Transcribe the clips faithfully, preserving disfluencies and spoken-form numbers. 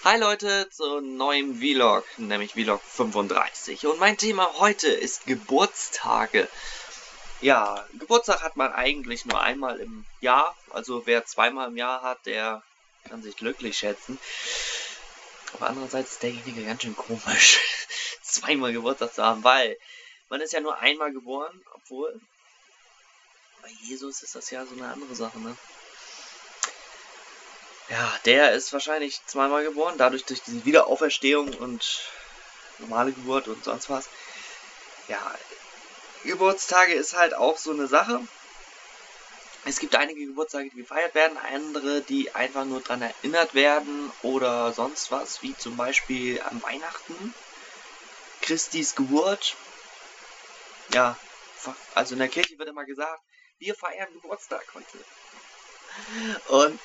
Hi Leute, zu einem neuen Vlog, nämlich Vlog fünfunddreißig. Und mein Thema heute ist Geburtstage. Ja, Geburtstag hat man eigentlich nur einmal im Jahr. Also wer zweimal im Jahr hat, der kann sich glücklich schätzen. Aber andererseits ist derjenige ganz schön komisch, zweimal Geburtstag zu haben, weil man ist ja nur einmal geboren, obwohl bei Jesus ist das ja so eine andere Sache, ne? Ja, der ist wahrscheinlich zweimal geboren, dadurch durch diese Wiederauferstehung und normale Geburt und sonst was. Ja, Geburtstage ist halt auch so eine Sache. Es gibt einige Geburtstage, die gefeiert werden, andere, die einfach nur dran erinnert werden oder sonst was, wie zum Beispiel am Weihnachten, Christis Geburt. Ja, also in der Kirche wird immer gesagt, wir feiern Geburtstag heute. Und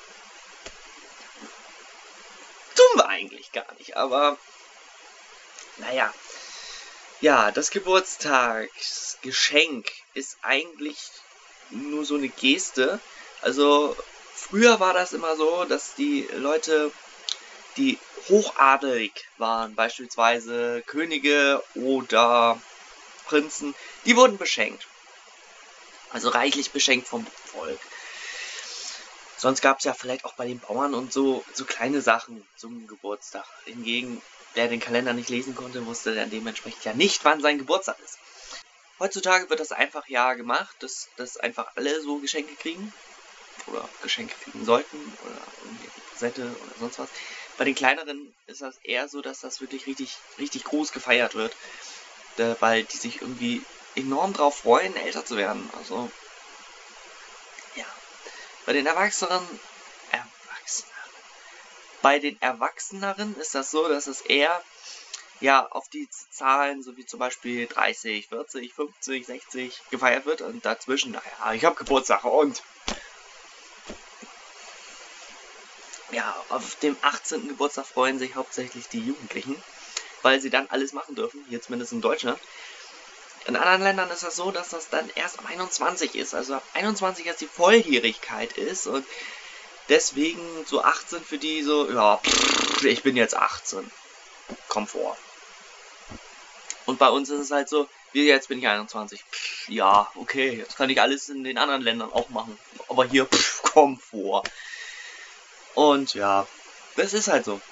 tun wir eigentlich gar nicht, aber naja. Ja, das Geburtstagsgeschenk ist eigentlich nur so eine Geste. Also früher war das immer so, dass die Leute, die hochadelig waren, beispielsweise Könige oder Prinzen, die wurden beschenkt. Also reichlich beschenkt vom Volk. Sonst gab es ja vielleicht auch bei den Bauern und so, so kleine Sachen zum Geburtstag. Hingegen, wer den Kalender nicht lesen konnte, wusste dann dementsprechend ja nicht, wann sein Geburtstag ist. Heutzutage wird das einfach ja gemacht, dass, dass einfach alle so Geschenke kriegen. Oder Geschenke kriegen sollten. Oder irgendwelche Präsente oder sonst was. Bei den kleineren ist das eher so, dass das wirklich richtig, richtig groß gefeiert wird. Weil die sich irgendwie enorm drauf freuen, älter zu werden. Also, ja. Bei den Erwachsenen, Erwachseneren, bei den Erwachseneren ist das so, dass es eher ja auf die Zahlen, so wie zum Beispiel dreißig, vierzig, fünfzig, sechzig gefeiert wird und dazwischen, naja, ich habe Geburtstag und ja, auf dem achtzehnten Geburtstag freuen sich hauptsächlich die Jugendlichen, weil sie dann alles machen dürfen, hier zumindest in Deutschland. In anderen Ländern ist das so, dass das dann erst am einundzwanzig ist, also ab einundzwanzig erst die Volljährigkeit ist und deswegen so achtzehn für die so, ja, pff, ich bin jetzt achtzehn. Komfort. Und bei uns ist es halt so, wie jetzt bin ich einundzwanzig. Pff, ja, okay, jetzt kann ich alles in den anderen Ländern auch machen. Aber hier, pff, Komfort. Und ja, das ist halt so.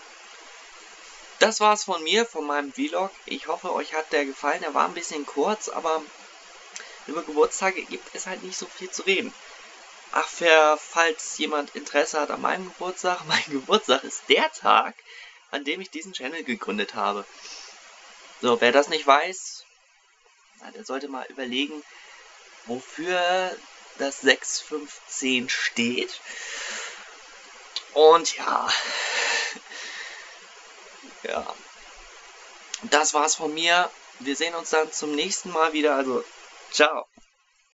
Das war's von mir, von meinem Vlog. Ich hoffe, euch hat der gefallen. Er war ein bisschen kurz, aber über Geburtstage gibt es halt nicht so viel zu reden. Ach, für, falls jemand Interesse hat an meinem Geburtstag, mein Geburtstag ist der Tag, an dem ich diesen Channel gegründet habe. So, wer das nicht weiß, na, der sollte mal überlegen, wofür das sechs fünf zehn steht. Und ja, ja, das war's von mir. Wir sehen uns dann zum nächsten Mal wieder. Also, ciao.